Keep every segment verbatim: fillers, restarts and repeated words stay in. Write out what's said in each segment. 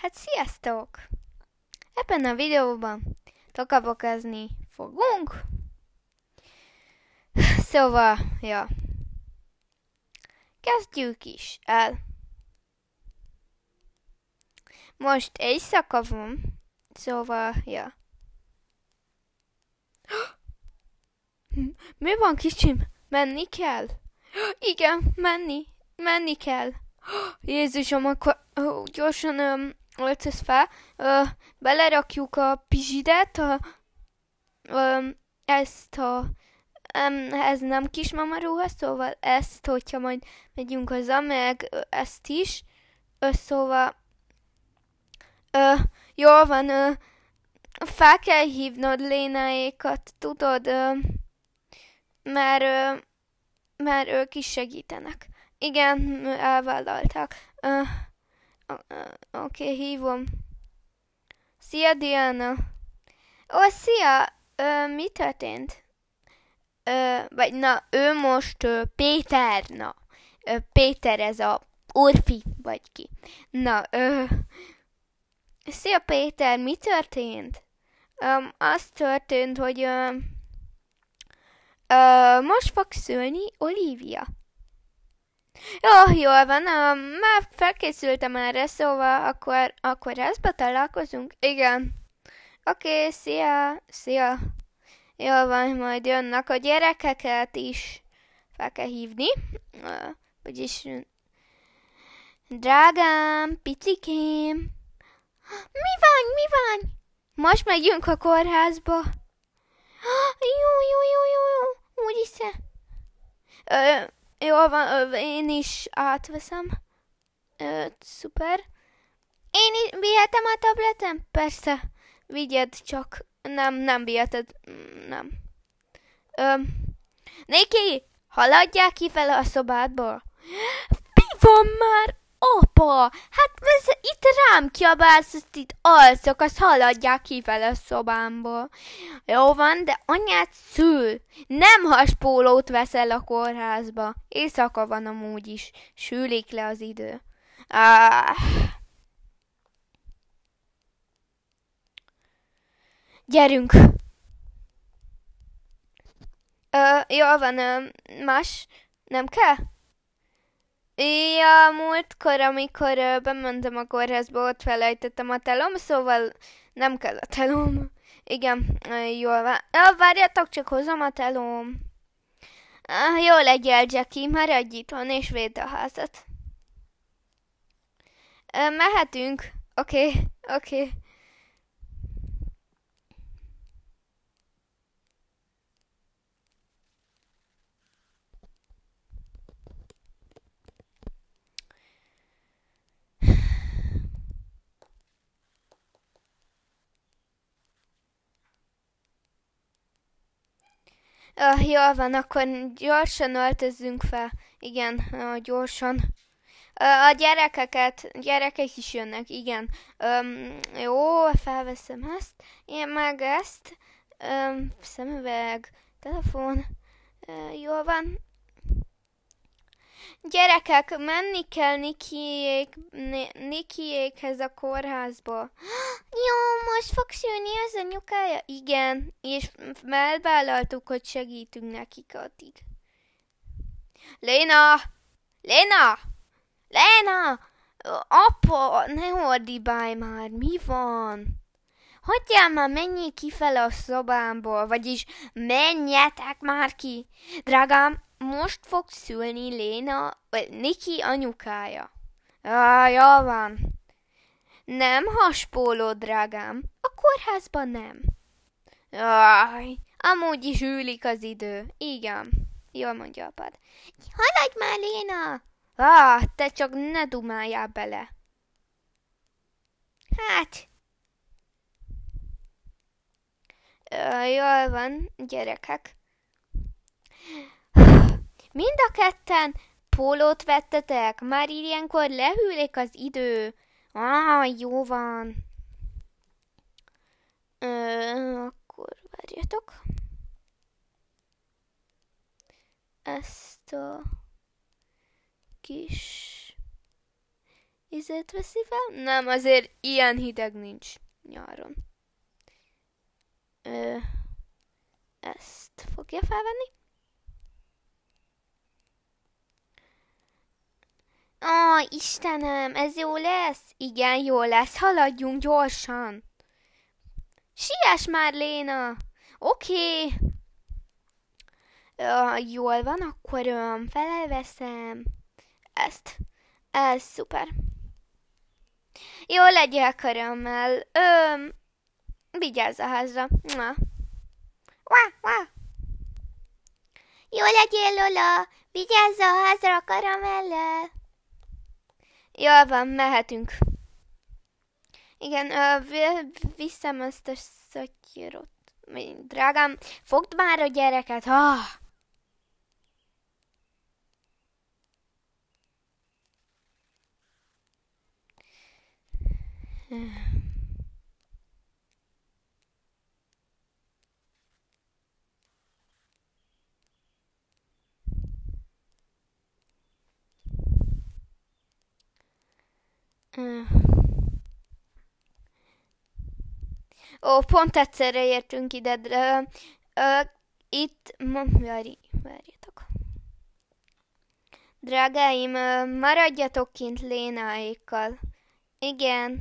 Hát sziasztok! Ebben a videóban tokabokázni fogunk. Szóval, ja. Kezdjük is el. Most éjszaka van. Szóval, ja. Mi van, kicsim? Menni kell? Igen, menni. Menni kell. Jézusom, akkor ó, gyorsan öm, öltöz fel. Ö, belerakjuk a pizsidet, a, ö, ezt a... Em, ez nem kismama ruha, szóval ezt, hogyha majd megyünk haza, meg ö, ezt is. Ö, szóval... Ö, jól van, ö, fel kell hívnod Lénáékat, tudod, ö, mert, ö, mert ők is segítenek. Igen, elvállalták. Ö, Oké, okay, hívom. Szia, Diana. Ó, szia! Ö, mi történt? Ö, vagy na, ő most ö, Péter, na. Ö, Péter, ez a Orfi, vagy ki. Na, ö, szia, Péter, mi történt? Ö, az történt, hogy ö, ö, most fog szülni Olivia. Jó, jól van, uh, már felkészültem erre, szóval akkor, akkor ezbe találkozunk? Igen. Oké, okay, szia, szia. Jól van, majd jönnek a gyerekeket is. Fel kell hívni. Uh, vagyis, drágám, picikém. Mi van, mi van? Most megyünk a kórházba. Jó, jó, jó, jó, jó. Úgyis. Uh, Jól van, én is átveszem. Ö, szuper. Én is vihetem a tabletem? Persze, vigyed csak. Nem, nem viheted. Nem. Ö, Niki, haladjál ki vele a szobádból. Mi van már? Apa, hát ez, itt rám kiabálsz, ezt itt alszok, azt haladják ki vele a szobámból. Jó van, de anyád szül. Nem haspólót veszel a kórházba. Éjszaka van amúgy is. Sűlik le az idő. Ah. Gyerünk. Ö, jól van, ö, más nem kell? Ja, múltkor, amikor uh, bementem a kórházba, ott felejtettem a telom, szóval nem kell a telom. Igen, uh, jól van. Ja, várjatok, csak hozom a telom. Uh, jó legyél, Jackie, maradj itthon és védd a házat. Uh, mehetünk. Oké, okay, oké. Okay. Uh, jól van, akkor gyorsan öltözzünk fel. Igen, uh, gyorsan. Uh, a gyerekeket, gyerekek is jönnek, igen. Um, jó, felveszem ezt. Én meg ezt. Um, szemüveg, telefon. Uh, jól van. Gyerekek, menni kell Nikiék, Nikiékhez a kórházba. Jó, most fog szülni az anyukája? Igen, és elvállaltuk, hogy segítünk nekik addig. Léna! Léna! Léna! Apa, ne ordibálj már, mi van? Hagyjál már, menjél kifele a szobámból, vagyis menjetek már ki. Drágám, most fog szülni Léna, vagy Niki anyukája. Ah, jól van. Nem haspóló, drágám. A kórházban nem. Aj, amúgy is ülik az idő. Igen, jól mondja apád. Haladj már, Léna! Ah, te csak ne dumáljál bele. Hát... Ö, jól van, gyerekek. Mind a ketten pólót vettetek? Már ilyenkor lehűlik az idő. Ah, jó van. Ö, akkor várjatok. Ezt a kis izét veszi fel? Nem, azért ilyen hideg nincs nyáron. Ö, ezt fogja felvenni? Ó, Istenem, ez jó lesz? Igen, jó lesz. Haladjunk gyorsan. Siess már, Léna! Oké. Okay. Uh, jól van, akkor um, felveszem ezt. Ez szuper. Jó, legyél körömmel. Öm, vigyázz a házra. Mua. Wá, wá. Jó legyél, Lola. Vigyázz a házra a karamellel. Jól van, mehetünk. Igen, ö, viszem ezt a szatyrot. Drágám, fogd már a gyereket. Ah! Ó, pont egyszerre értünk ide, de ö, itt, várj, várjatok. Drágáim, ö, maradjatok kint Lénáékkal. Igen.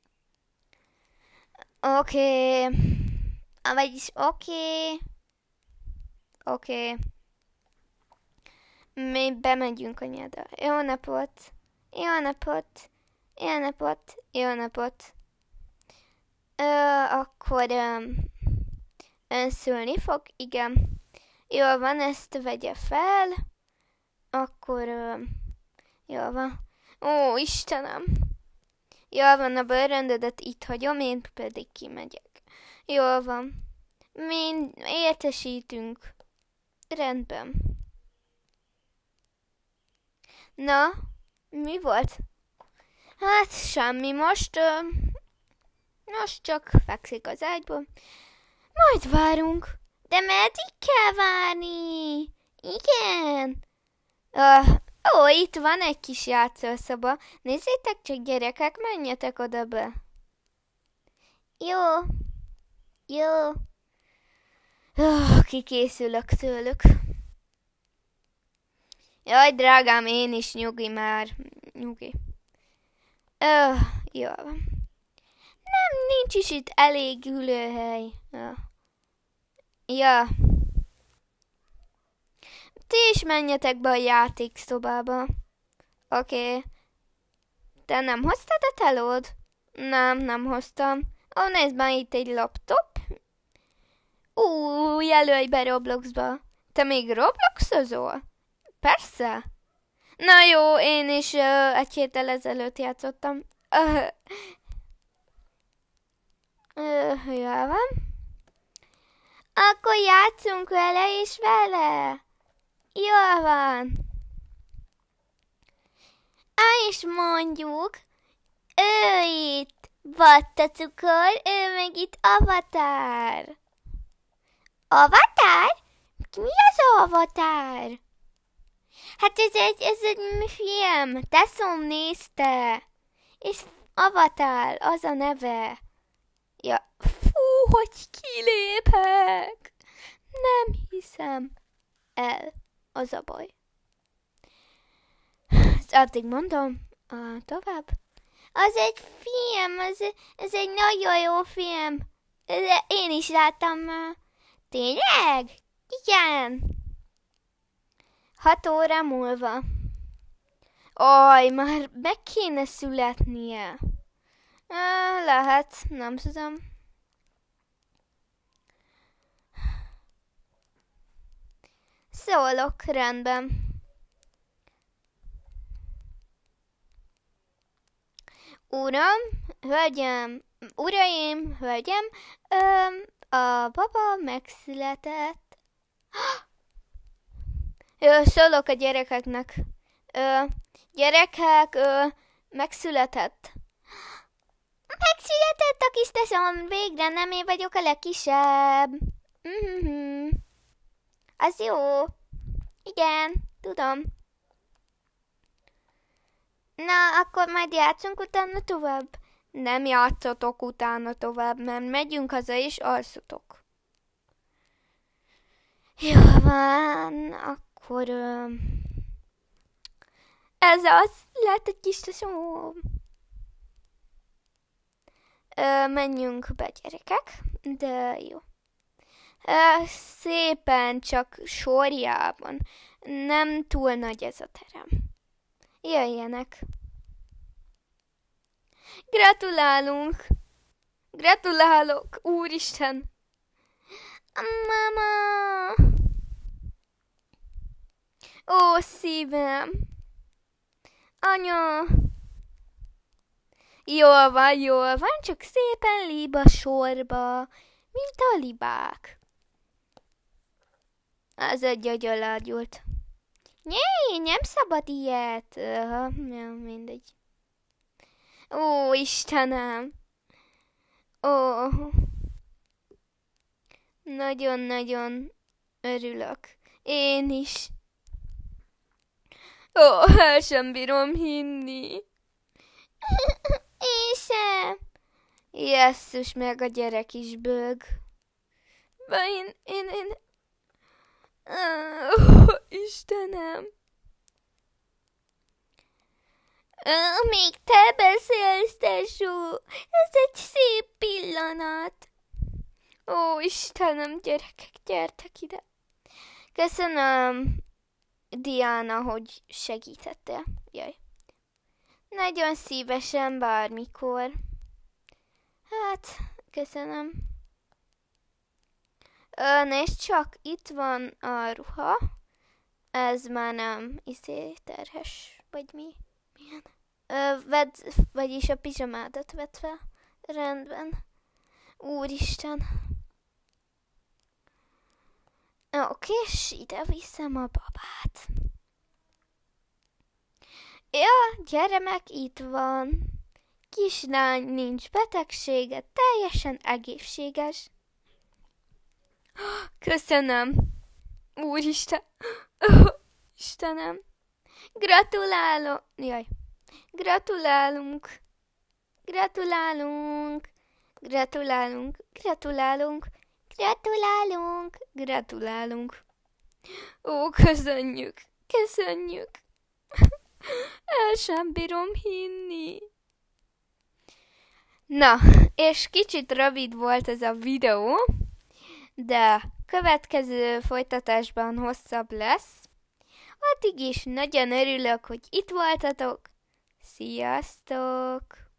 Oké. Okay. Vagyis oké. Okay. Oké. Okay. Mi bemegyünk anyáda. Jó napot. Jó napot. Jó napot. Jó napot. Ö, akkor ö, ön szülni fog? Igen. Jól van, ezt vegye fel. Akkor ö, jól van. Ó, Istenem. Jól van, a bőröndödet itt hagyom, én pedig kimegyek. Jól van. Mi értesítünk. Rendben. Na, mi volt? Hát semmi, most... Ö, most csak fekszik az ágyból. Majd várunk. De meddig kell várni? Igen. Uh, ó, itt van egy kis játszószoba. Nézzétek csak, gyerekek, menjetek oda be. Jó. Jó. Uh, kikészülök tőlük. Jaj, drágám, én is nyugi már. Nyugi. Uh, jó van. Nem, nincs is itt elég ülőhely. Ja. Ja. Ti is menjetek be a játékszobába. Oké. Okay. Te nem hoztad a telód? Nem, nem hoztam. Ó, nézd már, itt egy laptop. Ú, jelölj be Robloxba. Te még Robloxozol? Persze. Na jó, én is uh, egy héttel ezelőtt játszottam. Uh, uh, jól van. Akkor játszunk vele és vele. Jól van. Ah, és mondjuk, ő itt vattacukor, ő meg itt Avatár. Avatár? Mi az Avatár? Hát ez egy, ez egy film, Teszom nézte. És Avatár, az a neve. Ja, fú, hogy kilépek. Nem hiszem el, az a baj. Addig mondom, uh, tovább. Az egy film, az, ez egy nagyon jó film. Én is láttam már. Tényleg? Igen. Hat óra múlva. Aj, már meg kéne születnie. Uh, lehet, nem tudom. Szólok, rendben. Uram, hölgyem, uraim, hölgyem, ö, a baba megszületett. Ö, szólok a gyerekeknek. Ö, gyerekek, ö, megszületett. Megszületett a kis tesóm, végre nem én vagyok a legkisebb. Mm-hmm. Az jó. Igen, tudom. Na, akkor majd játszunk utána tovább? Nem játszatok utána tovább, mert megyünk haza és alszatok. Jó van, akkor... Ö... Ez az, lehet egy kis tesóm. Menjünk be, gyerekek, de jó. Ö, szépen, csak sorjában. Nem túl nagy ez a terem. Jöjjenek. Gratulálunk! Gratulálok, úristen! Mama! Ó, szívem! Anya! Jól van, jól van, csak szépen liba sorba, mint a libák. Az egy agyalágyult. Nyé, nem szabad ilyet. Uh, mindegy. Ó, Istenem! Ó! Nagyon-nagyon örülök. Én is. Ó, el sem bírom hinni. Én sem. Jesszus, meg a gyerek is bőg. Én, én, én... Ó, Istenem. Ó, még te beszélsz, tesó. Ez egy szép pillanat. Ó, Istenem, gyerekek, gyertek ide. Köszönöm, Diana, hogy segítettél. Jaj. Nagyon szívesen, bármikor. Hát, köszönöm. Ö, nézd csak, itt van a ruha. Ez már nem izé terhes, vagy mi? Milyen? Ö, vedd, vagyis a pizsamádat vedd fel. Rendben. Úristen. Oké, és ide viszem a babát. Ja, gyermek, itt van. Kislány, nincs betegsége, teljesen egészséges. Köszönöm. Úristen. Istenem. Gratulálok. Jaj. Gratulálunk. Gratulálunk. Gratulálunk. Gratulálunk. Gratulálunk. Gratulálunk. Ó, köszönjük. Köszönjük. El sem bírom hinni. Na, és kicsit rövid volt ez a videó, de következő folytatásban hosszabb lesz. Addig is nagyon örülök, hogy itt voltatok. Sziasztok!